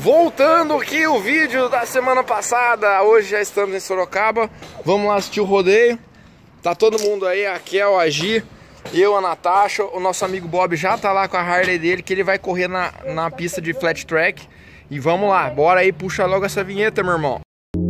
Voltando aqui o vídeo da semana passada. Hoje já estamos em Sorocaba. Vamos lá assistir o rodeio. Tá todo mundo aí, a Kel, a Gi, eu, a Natasha. O nosso amigo Bob já tá lá com a Harley dele, que ele vai correr na pista de flat track. E vamos lá, bora aí, puxa logo essa vinheta, meu irmão.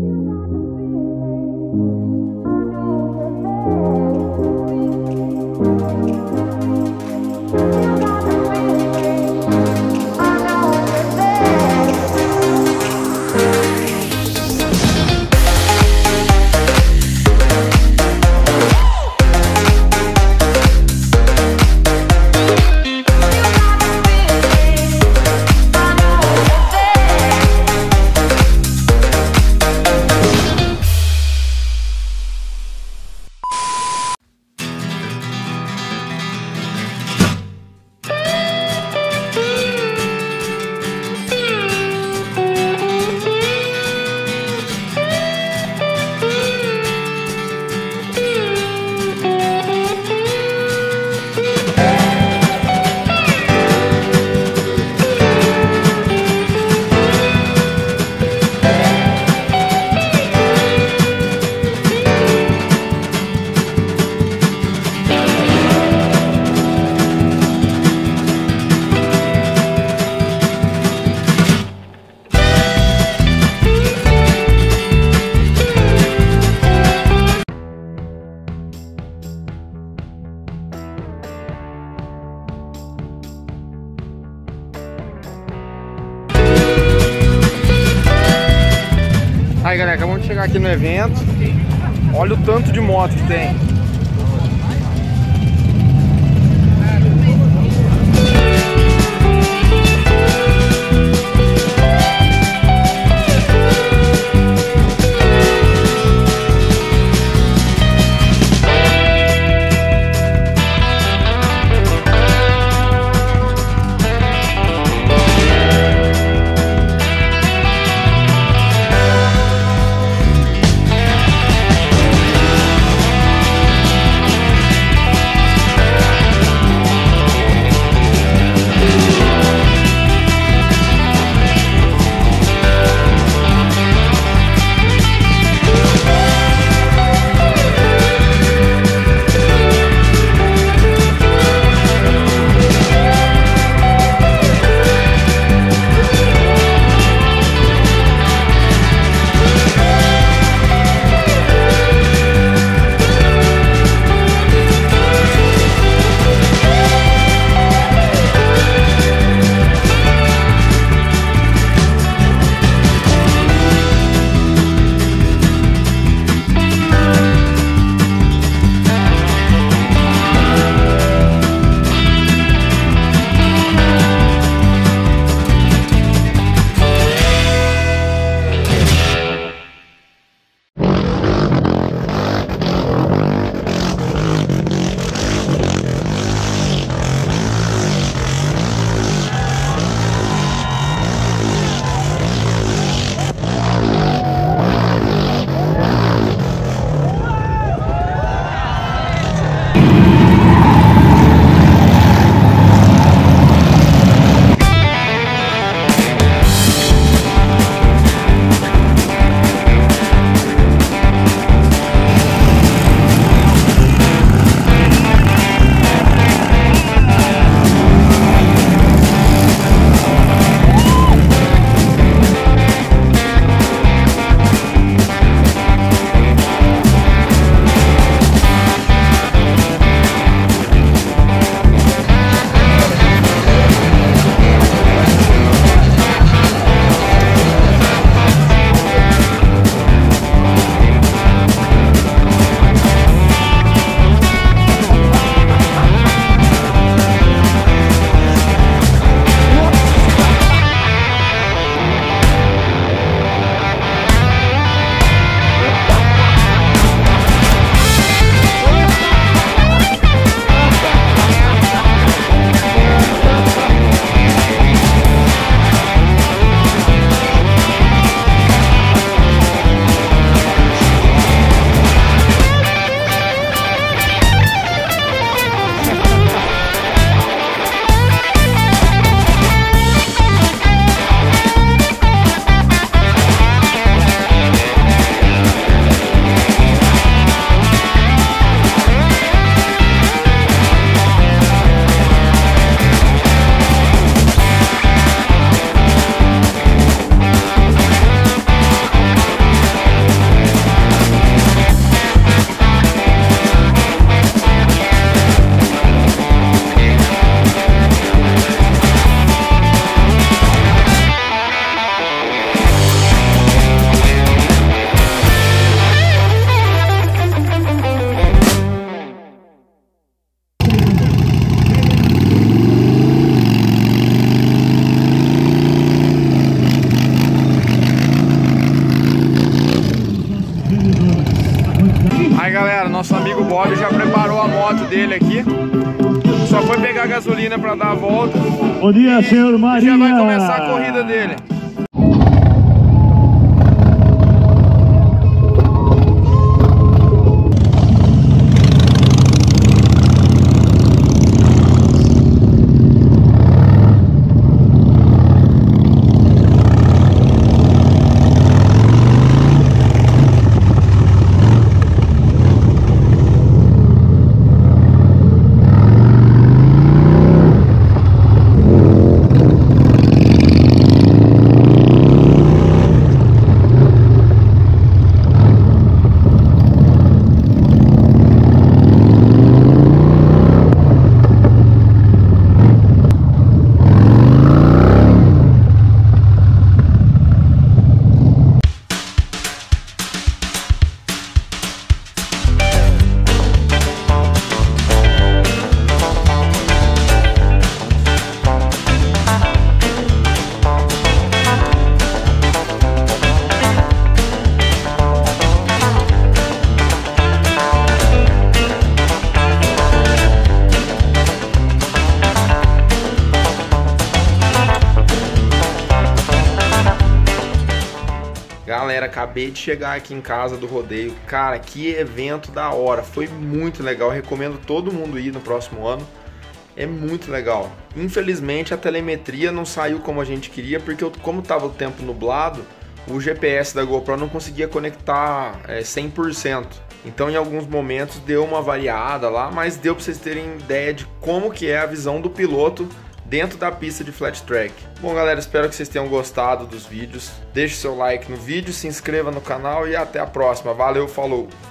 Aí galera, acabamos de chegar aqui no evento. Olha o tanto de moto que tem. Bob já preparou a moto dele aqui. Só foi pegar gasolina para dar a volta. Bom dia, senhor Maria. Já vai começar a corrida dele. Galera, acabei de chegar aqui em casa do rodeio. Cara, que evento da hora. Foi muito legal. Recomendo todo mundo ir no próximo ano. É muito legal. Infelizmente a telemetria não saiu como a gente queria, porque como estava o tempo nublado, o GPS da GoPro não conseguia conectar 100%. Então em alguns momentos deu uma variada lá, mas deu para vocês terem ideia de como que é a visão do piloto dentro da pista de flat track. Bom, galera, espero que vocês tenham gostado dos vídeos. Deixe seu like no vídeo, se inscreva no canal e até a próxima. Valeu, falou!